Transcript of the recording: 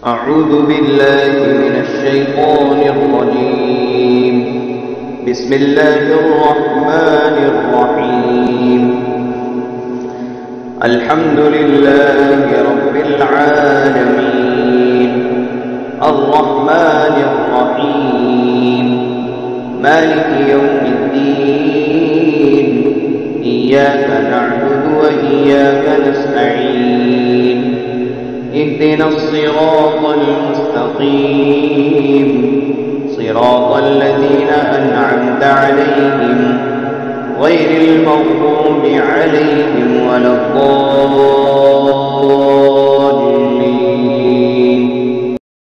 أعوذ بالله من الشيطان الرجيم. بسم الله الرحمن الرحيم. الحمد لله رب العالمين الرحمن الرحيم مالك يوم الدين إياك نعبد وإياك نستعين اهدنا الصراط المستقيم صراط الذين أنعمت عليهم غير المغضوب عليهم ولا الضالين